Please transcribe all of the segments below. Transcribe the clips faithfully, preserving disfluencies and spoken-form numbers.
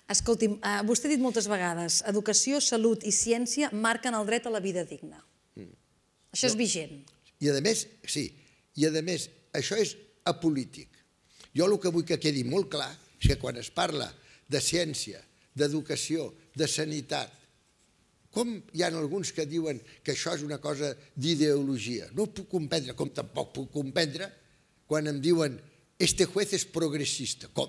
Escolti'm, vostè ha dit moltes vegades, educació, salut i ciència marquen el dret a la vida digna. Això és vigent. I a més, sí, i a més, això és apolític. Jo el que vull que quedi molt clar és que quan es parla de ciència, d'educació, de sanitat, com hi ha alguns que diuen que això és una cosa d'ideologia? No ho puc comprendre, com tampoc puc comprendre quan em diuen este juez és progressista. Com?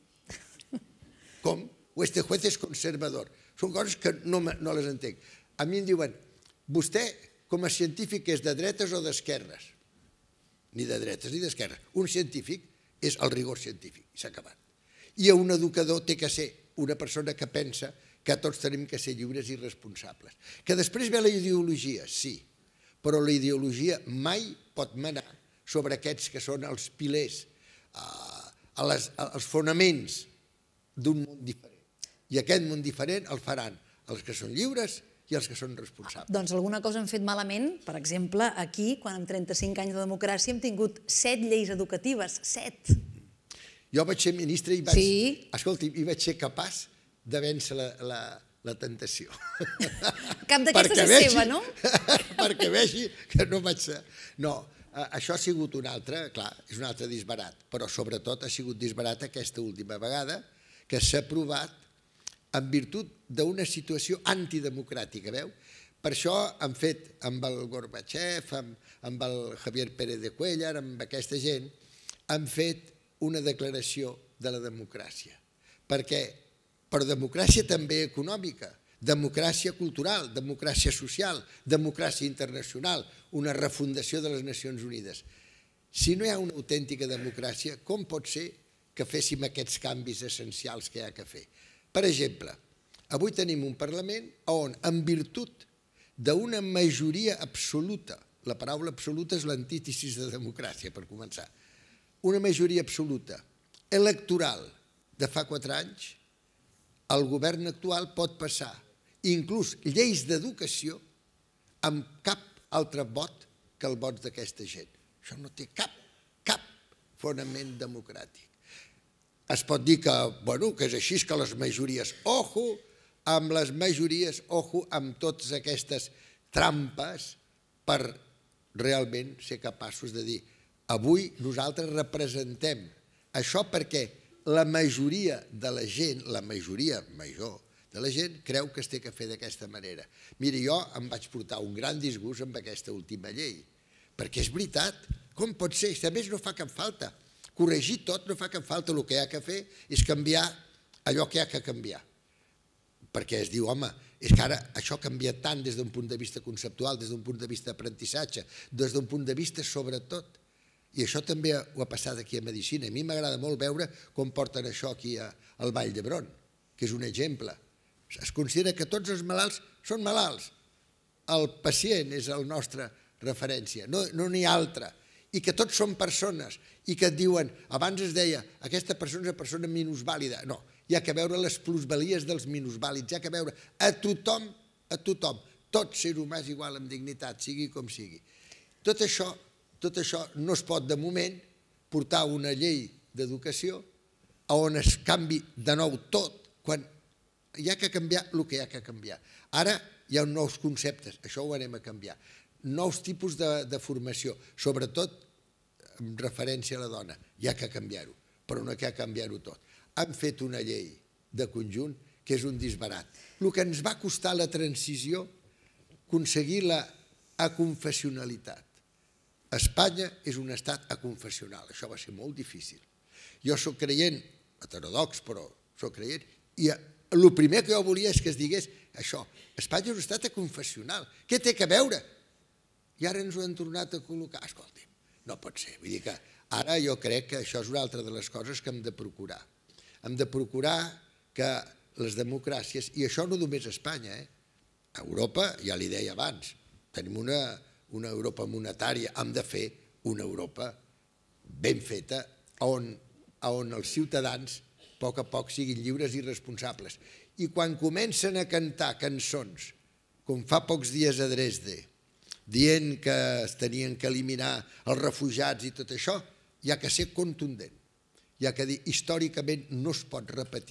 Com? O este juez és conservador. Són coses que no les entenc. A mi em diuen, vostè com a científic és de dretes o d'esquerres? Ni de dretes ni d'esquerres. Un científic és el rigor científic, i s'ha acabat. I un educador té que ser una persona que pensa que tots tenim que ser lliures i responsables. Que després ve la ideologia, sí, però la ideologia mai pot manar sobre aquests que són els pilers, els fonaments d'un món diferent. I aquest món diferent el faran els que són lliures i els que són responsables. Doncs alguna cosa hem fet malament. Per exemple, aquí, quan amb trenta-cinc anys de democràcia hem tingut set lleis educatives, set. Jo vaig ser ministre i vaig, escolti, i vaig ser capaç de vèncer la tentació. Cap d'aquestes és seva, no? Perquè vegi que no vaig ser... No, això ha sigut un altre, clar, és un altre disbarat, però sobretot ha sigut disbarat aquesta última vegada que s'ha aprovat en virtut d'una situació antidemocràtica, veu? Per això han fet amb el Gorbachev, amb el Javier Pérez de Cuéllar, amb aquesta gent, han fet una declaració de la democràcia. Perquè per democràcia també econòmica, democràcia cultural, democràcia social, democràcia internacional, una refundació de les Nacions Unides. Si no hi ha una autèntica democràcia, com pot ser que féssim aquests canvis essencials que hi ha que fer? Per exemple, avui tenim un Parlament on, en virtut d'una majoria absoluta, la paraula absoluta és l'antítesis de democràcia, per començar, una majoria absoluta electoral de fa quatre anys, el govern actual pot passar inclús lleis d'educació amb cap altre vot que el vot d'aquesta gent. Això no té cap, cap fonament democràtic. Es pot dir que, bueno, que és així, que les majories, ojo amb les majories, ojo amb totes aquestes trampes per realment ser capaços de dir avui nosaltres representem això perquè la majoria de la gent, la majoria major de la gent, creu que es té que fer d'aquesta manera. Miri, jo em vaig portar un gran disgust amb aquesta última llei, perquè és veritat, com pot ser? A més no fa cap falta. Corregir tot no fa cap falta, el que hi ha que fer és canviar allò que hi ha que canviar. Perquè es diu, home, és que ara això ha canviat tant des d'un punt de vista conceptual, des d'un punt de vista d'aprenentatge, des d'un punt de vista sobretot. I això també ho ha passat aquí a Medicina. A mi m'agrada molt veure com porten això aquí al Vall d'Hebron, que és un exemple. Es considera que tots els malalts són malalts. El pacient és la nostra referència, no n'hi ha altra. I que tots són persones i que et diuen, abans es deia, aquesta persona és una persona minusvàlida. No, hi ha que veure les plusvalies dels minusvàlids, hi ha que veure a tothom, a tothom, tot ser humà és igual amb dignitat, sigui com sigui. Tot això Tot això no es pot, de moment, portar una llei d'educació on es canvi de nou tot, quan hi ha que canviar el que hi ha que canviar. Ara hi ha nous conceptes, això ho anem a canviar. Nous tipus de formació, sobretot en referència a la dona, hi ha que canviar-ho, però no hi ha que canviar-ho tot. Han fet una llei de conjunt que és un disbarat. El que ens va costar la transició, aconseguir la aconfessionalitat. Espanya és un estat aconfessional, això va ser molt difícil. Jo soc creient, heterodox, però soc creient, i el primer que jo volia és que es digués això, Espanya és un estat aconfessional, què té a veure? I ara ens ho han tornat a col·locar, escolti'm, no pot ser, vull dir que ara jo crec que això és una altra de les coses que hem de procurar. Hem de procurar que les democràcies, i això no només a Espanya, a Europa, ja li deia abans, tenim una... una Europa monetària, hem de fer una Europa ben feta on els ciutadans a poc a poc siguin lliures i responsables. I quan comencen a cantar cançons, com fa pocs dies a Dresde, dient que es tenien que eliminar els refugiats i tot això, hi ha que ser contundent. Hi ha que dir, històricament no es pot repetir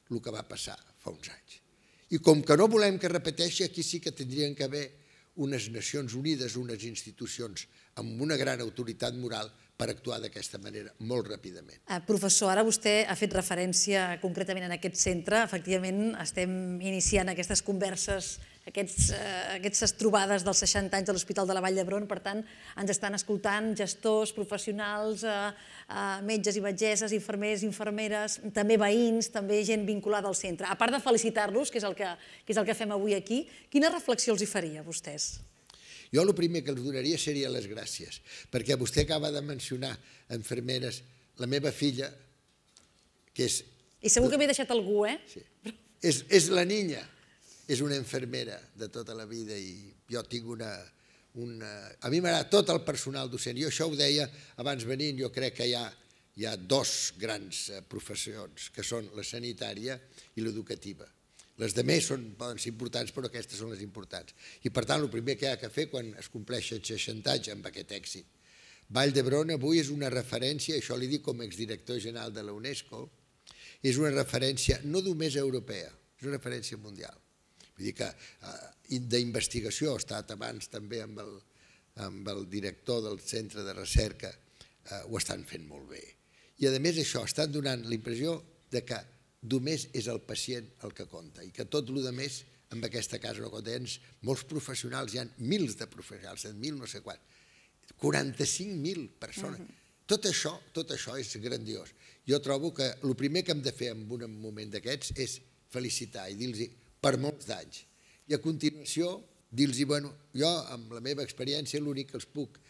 el que va passar fa uns anys. I com que no volem que repeteixi, aquí sí que tindrien que haver unes Nacions Unides, unes institucions amb una gran autoritat moral per actuar d'aquesta manera, molt ràpidament. Professor, ara vostè ha fet referència concretament en aquest centre. Efectivament, estem iniciant aquestes converses, aquestes trobades dels seixanta anys de l'Hospital de la Vall d'Hebron. Per tant, ens estan escoltant gestors, professionals, metges i metgesses, infermers, infermeres, també veïns, també gent vinculada al centre. A part de felicitar-los, que és el que fem avui aquí, quina reflexió els hi faria a vostès? Jo el primer que els donaria seria les gràcies, perquè vostè acaba de mencionar infermeres, la meva filla, que és... I segur que m'he deixat algú, eh? Sí. És la niña, és una infermera de tota la vida i jo tinc una... A mi m'agrada tot el personal docent. Jo això ho deia abans venint, jo crec que hi ha dos grans professions, que són la sanitària i l'educativa. Les altres poden ser importants, però aquestes són les importants. I per tant, el primer que hi ha que fer quan es compleixen seixanta anys amb aquest èxit. Vall d'Hebron avui és una referència, això li dic com a exdirector general de la UNESCO, és una referència no només europea, és una referència mundial. Vull dir que d'investigació, he estat abans també amb el director del centre de recerca, ho estan fent molt bé. I a més això, estan donant la impressió que només és el pacient el que compta i que tot el que més, en aquesta casa no compta. Hi ha molts professionals, hi ha mils de professionals, set mil no sé quant, quaranta-cinc mil persones. Tot això, tot això és grandiós. Jo trobo que el primer que hem de fer en un moment d'aquests és felicitar i dir-los per molts d'anys. I a continuació dir-los, bueno, jo amb la meva experiència l'únic que els puc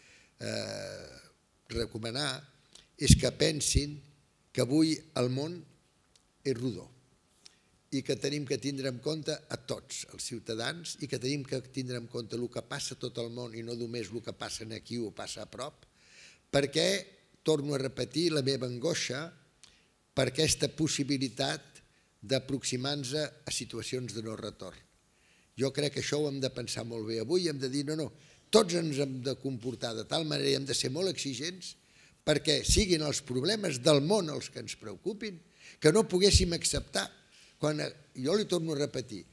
recomanar és que pensin que avui el món és rodó i que tenim que tindre en compte a tots els ciutadans i que tenim que tindre en compte el que passa a tot el món i no només el que passa aquí o passa a prop, perquè, torno a repetir, la meva angoixa per aquesta possibilitat d'aproximar-nos a situacions de no retorn. Jo crec que això ho hem de pensar molt bé. Avui hem de dir, no, no, tots ens hem de comportar de tal manera i hem de ser molt exigents perquè siguin els problemes del món els que ens preocupin, que no poguéssim acceptar. Jo li torno a repetir,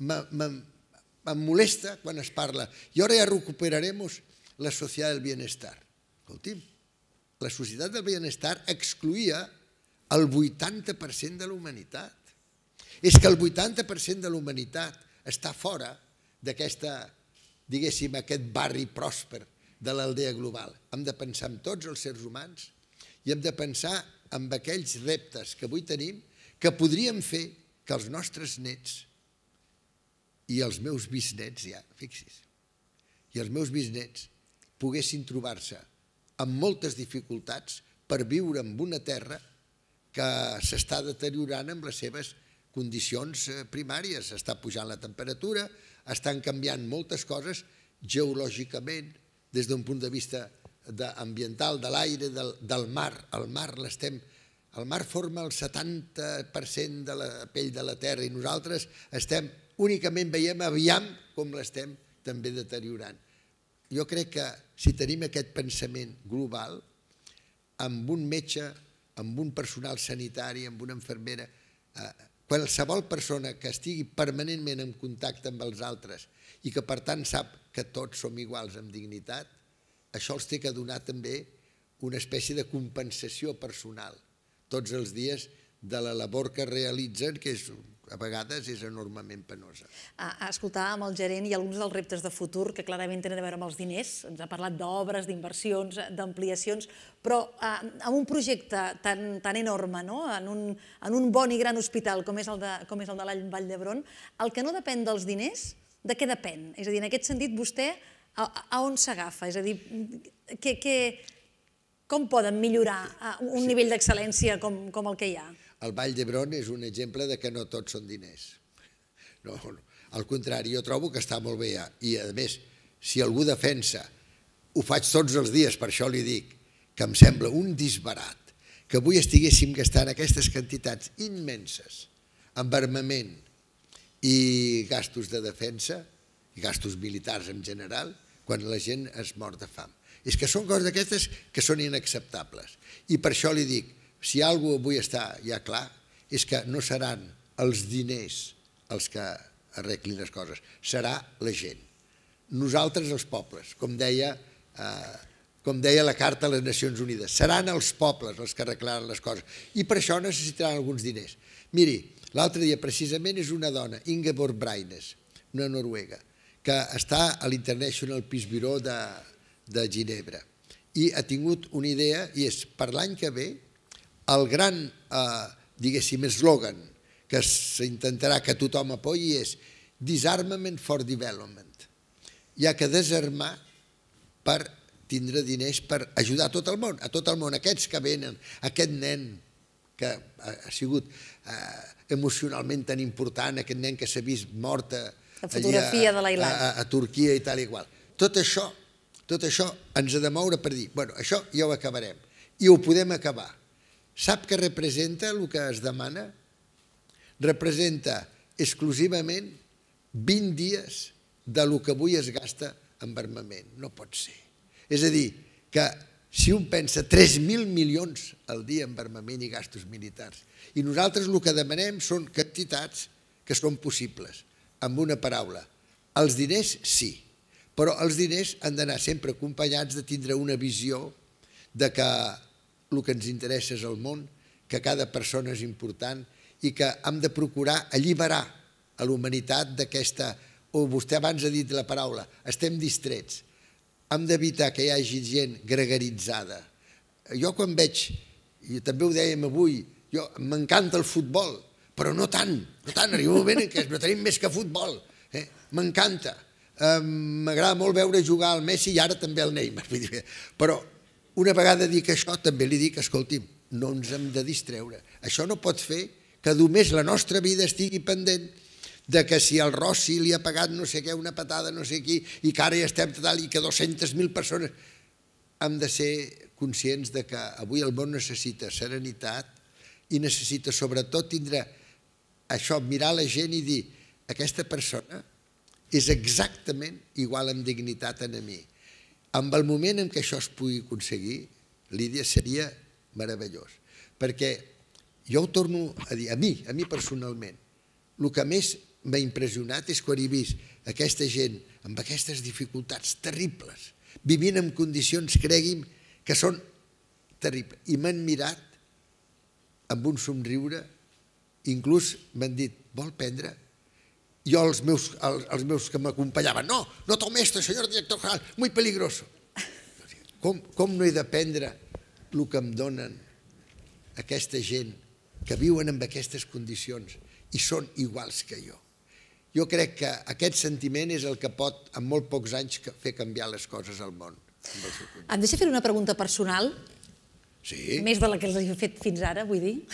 em molesta quan es parla i ara ja recuperarem la societat del bienestar. Escolti'm, la societat del bienestar excloïa el vuitanta per cent de la humanitat. És que el vuitanta per cent de la humanitat està fora d'aquesta, diguéssim, aquest barri pròsper de l'aldea global. Hem de pensar en tots els éssers humans i hem de pensar amb aquells reptes que avui tenim que podríem fer que els nostres nets i els meus bisnets, ja, fixis, i els meus bisnets poguessin trobar-se amb moltes dificultats per viure en una terra que s'està deteriorant amb les seves condicions primàries. Està pujant la temperatura, estan canviant moltes coses geològicament, des d'un punt de vista ambiental, de l'aire, del mar. El mar l'estem... El mar forma el setanta per cent de la pell de la terra i nosaltres estem, únicament veiem aviam com l'estem també deteriorant. Jo crec que si tenim aquest pensament global, amb un metge, amb un personal sanitari, amb una infermera, qualsevol persona que estigui permanentment en contacte amb els altres i que per tant sap que tots som iguals amb dignitat, això els té que donar també una espècie de compensació personal tots els dies de la labor que realitzen, que a vegades és enormement penosa. Escoltàvem el gerent i alguns dels reptes de futur que clarament tenen a veure amb els diners. Ens ha parlat d'obres, d'inversions, d'ampliacions, però amb un projecte tan enorme, en un bon i gran hospital com és el de la Vall d'Hebron, el que no depèn dels diners, de què depèn? És a dir, en aquest sentit, vostè a on s'agafa? És a dir, com poden millorar un nivell d'excel·lència com el que hi ha? El Vall d'Hebron és un exemple que no tots són diners. No, al contrari, jo trobo que està molt bé. I, a més, si algú defensa, ho faig tots els dies, per això li dic, que em sembla un disbarat, que avui estiguéssim gastant aquestes quantitats immenses en armament i gastos de defensa, i gastos militars en general, quan la gent es mor de fam. És que són coses d'aquestes que són inacceptables. I per això li dic, si alguna cosa avui està ja clar, és que no seran els diners els que arreglin les coses, serà la gent. Nosaltres els pobles, com deia, com deia la Carta de les Nacions Unides, seran els pobles els que arreglaran les coses i per això necessitaran alguns diners. Miri, l'altre dia precisament és una dona, Ingeborg Breines, una noruega, que està a l'International Peace Bureau de, de Ginebra i ha tingut una idea i és per l'any que ve el gran, eh, diguéssim, eslògan que s'intentarà que tothom apoyi és Disarmament for Development. Hi ha que desarmar per tindre diners per ajudar a tot el món, a tot el món, aquests que venen, aquest nen que ha sigut eh, emocionalment tan important, aquest nen que s'ha vist mort a, la fotografia de l'Ailan a, a, a Turquia i tal i qual. Tot això, tot això ens ha de moure per dir, bueno, això ja ho acabarem i ho podem acabar. Sap què representa el que es demana? Representa exclusivament vint dies de lo que avui es gasta en armament. No pot ser. És a dir, que si un pensa tres mil milions al dia en armament i gastos militars, i nosaltres el que demanem són quantitats que són possibles. Amb una paraula, els diners sí, però els diners han d'anar sempre acompanyats de tindre una visió de que el que ens interessa és el món, que cada persona és important i que hem de procurar alliberar a la humanitat d'aquesta, o vostè abans ha dit la paraula, estem distrets. Hem d'evitar que hi hagi gent gregaritzada. Jo quan veig, i també ho dèiem avui, m'encanta el futbol, però no tant, no tant, arriba un moment en què no tenim més que futbol. M'encanta. M'agrada molt veure jugar al Messi i ara també al Neymar. Però una vegada dic això, també li dic, escolti'm, no ens hem de distreure. Això no pot fer que només la nostra vida estigui pendent de que si el Rossi li ha pagat no sé què, una patada no sé qui, i que ara ja estem total i que dues-centes mil persones... Hem de ser conscients de que avui el món necessita serenitat i necessita sobretot tindre això, mirar la gent i dir aquesta persona és exactament igual en dignitat a mi. En el moment en què això es pugui aconseguir, Lídia, seria meravellós. Perquè jo ho torno a dir, a mi, a mi personalment, el que més m'ha impressionat és quan he vist aquesta gent amb aquestes dificultats terribles, vivint en condicions, cregui'm, que són terribles. I m'han mirat amb un somriure, inclús m'han dit, vol prendre? Jo, els meus, els meus que m'acompanyaven, no, no tome esto, senyor director general, muy peligroso. Com, com no he de prendre el que em donen aquesta gent que viuen en aquestes condicions i són iguals que jo? Jo crec que aquest sentiment és el que pot, en molt pocs anys, fer canviar les coses al món. Em deixa fer una pregunta personal? Sí. Més de la que els he fet fins ara, vull dir.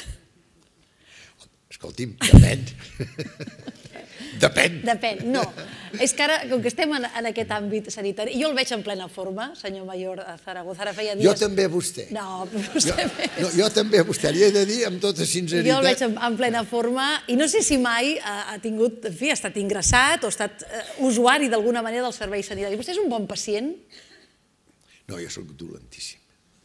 Escolti'm, depèn. Depèn. Depèn, no. És que ara, com que estem en aquest àmbit sanitari, jo el veig en plena forma, senyor Mayor Zaragoza, ara feia dies... Jo també a vostè. No, vostè més. Jo també a vostè, li he de dir amb tota sinceritat. Jo el veig en plena forma i no sé si mai ha tingut, en fi, ha estat ingressat o ha estat usuari d'alguna manera del servei sanitari. Vostè és un bon pacient? No, jo soc dolentíssim.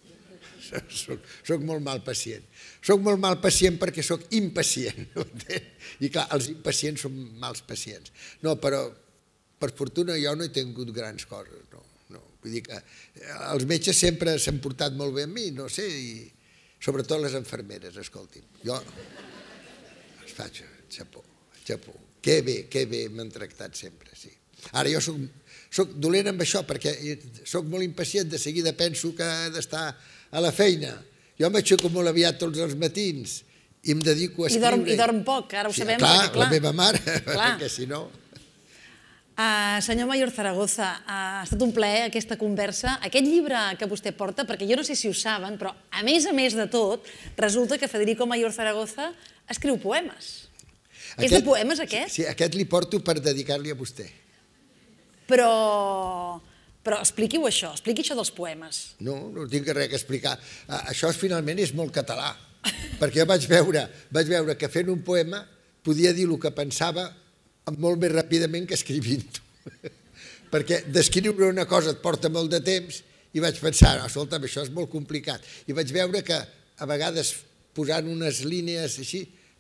Soc molt mal pacient. Soc molt mal pacient perquè soc impacient. I clar, els impacients són mals pacients. No, però per fortuna jo no he tingut grans coses. Vull dir que els metges sempre s'han portat molt bé amb mi, no sé, i sobretot les infermeres, escolti'm. Jo els faig xapó, xapó. Que bé, que bé m'han tractat sempre, sí. Ara jo soc dolent amb això perquè soc molt impacient, de seguida penso que he d'estar a la feina. Jo m'aixeco molt aviat tots els matins i em dedico a escriure. I dorm poc, ara ho sabem. Clar, la meva mare, perquè si no... Senyor Mayor Zaragoza, ha estat un plaer aquesta conversa. Aquest llibre que vostè porta, perquè jo no sé si ho saben, però a més a més de tot, resulta que Federico Mayor Zaragoza escriu poemes. És de poemes aquest? Sí, aquest li porto per dedicar-li a vostè. Però... Però expliqui-ho això, expliqui això dels poemes. No, no tinc res a explicar. Això finalment és molt català, perquè jo vaig veure, vaig veure que fent un poema podia dir el que pensava molt més ràpidament que escrivint-ho. Perquè d'escriure una cosa et porta molt de temps i vaig pensar, escolta'm, això és molt complicat. I vaig veure que a vegades posant unes línies així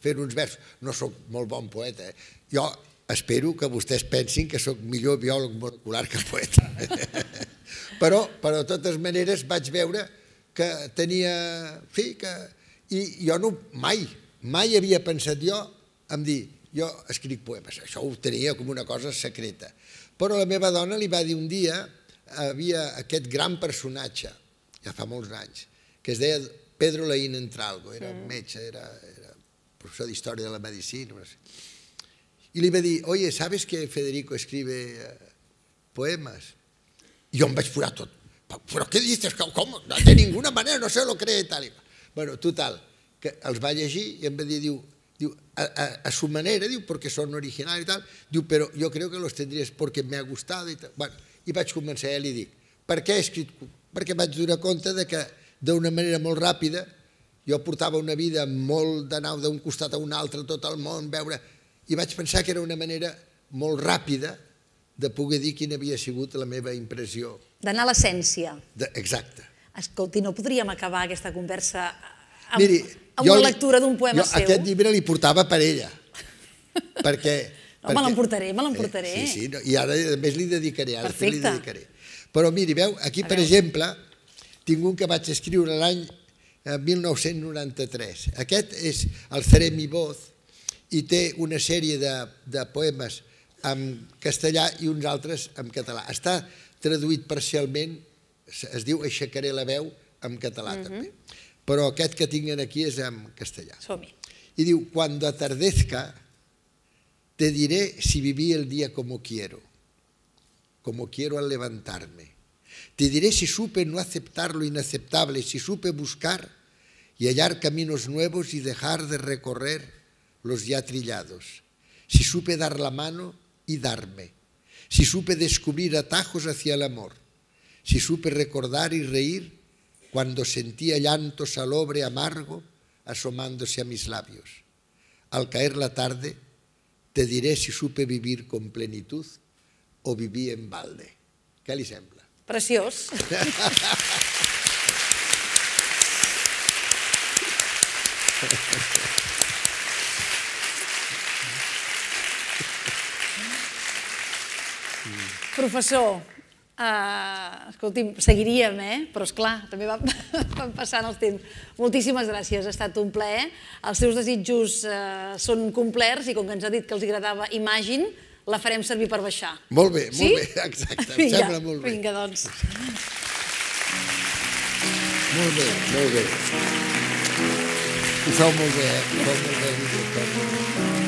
fent uns versos. No sóc molt bon poeta. Jo espero que vostès pensin que sóc millor biòleg molecular que poeta. Però, però de totes maneres, vaig veure que tenia... En fi, que... I jo no, mai, mai havia pensat jo en dir, jo escric poemes. Això ho tenia com una cosa secreta. Però la meva dona li va dir un dia, havia aquest gran personatge, ja fa molts anys, que es deia Pedro Laín Entralgo, era metge, era profesor d'Història de la Medicina, no sé. Y le iba a decir, oye, ¿sabes que Federico escribe poemas? Y yo me vaig furar tot. ¿Pero qué dices? ¿Cómo? De ninguna manera, no se lo cree, tal i qual. Bueno, total, que els va llegir i em va dir, diu, diu a, a, a su manera, diu, porque son originales y tal, diu, pero yo creo que los tendrías porque me ha gustado y tal. Bueno, i vaig començar a li dir, per què he escrit? Perquè vaig donar compte de que d'una manera molt ràpida jo portava una vida molt d'anar d'un costat a un altre, tot el món, veure... I vaig pensar que era una manera molt ràpida de poder dir quina havia sigut la meva impressió. D'anar a l'essència. Exacte. Escolti, no podríem acabar aquesta conversa amb, Miri, amb una lectura d'un poema jo seu? Aquest llibre li portava per ella. Perquè... No, me l'emportaré, me l'emportaré. Sí, sí, no, i ara a més li dedicaré. Ara Perfecte. li dedicaré. Però miri, veu, aquí per exemple, tinc un que vaig escriure l'any mil nou-cents noranta-tres. Aquest és el Seré mi voz, i té una sèrie de, de poemes en castellà i uns altres en català. Està traduït parcialment, es diu Aixecaré la veu, en català també. Però aquest que tinguin aquí és en castellà. Som-hi. I diu, cuando atardezca, te diré si viví el día como quiero, como quiero al levantarme. Te diré si supe no aceptar lo inaceptable, si supe buscar y hallar caminos nuevos y dejar de recorrer los ya trillados, si supe dar la mano y darme, si supe descubrir atajos hacia el amor, si supe recordar y reír cuando sentía llanto salobre amargo asomándose a mis labios. Al caer la tarde, te diré si supe vivir con plenitud o viví en balde. Què li sembla? Preciós. Professor, uh, escolti'm, seguiríem, eh? Però esclar, també van, van passant els temps. Moltíssimes gràcies, ha estat un plaer. Els seus desitjos uh, són complerts i com que ens ha dit que els agradava Imagine, la farem servir per baixar. Molt bé, sí? molt bé, exacte, em vinga, sembla molt bé. Vinga, doncs. Molt bé, molt bé. Ho feu molt bé, eh? Ho feu molt bé, ho feu molt bé.